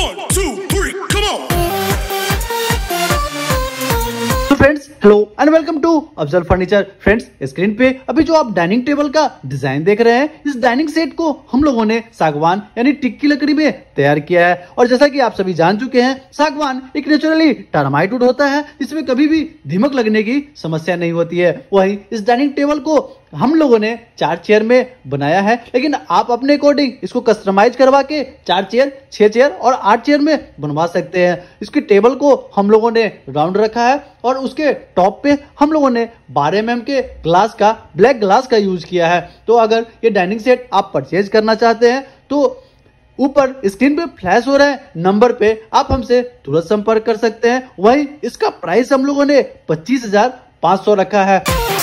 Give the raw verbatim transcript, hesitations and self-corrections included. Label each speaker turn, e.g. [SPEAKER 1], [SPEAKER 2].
[SPEAKER 1] One, two, three, come on.
[SPEAKER 2] Friends hello and welcome to Afzal furniture. Friends screen पे अभी जो आप dining table का डिजाइन देख रहे हैं, इस डाइनिंग सेट को हम लोगों ने सागवान यानी टिक की लकड़ी में तैयार किया है। और जैसा कि आप सभी जान चुके हैं, सागवान एक नेचुरली टर्माइट वुड होता है, इसमें कभी भी दीमक लगने की समस्या नहीं होती है। वही इस डाइनिंग टेबल को हम लोगों ने चार चेयर में बनाया है, लेकिन आप अपने अकॉर्डिंग इसको कस्टमाइज करवा के चार चेयर, छह चेयर और आठ चेयर में बनवा सकते हैं। इसकी टेबल को हम लोगों ने राउंड रखा है और उसके टॉप पे हम लोगों ने बारह एम एम के ग्लास का, ब्लैक ग्लास का यूज किया है। तो अगर ये डाइनिंग सेट आप परचेज करना चाहते हैं तो ऊपर स्क्रीन पे फ्लैश हो रहा है नंबर पे आप हमसे तुरंत संपर्क कर सकते हैं। वही इसका प्राइस हम लोगों ने पच्चीस हजार पाँच सौ रखा है।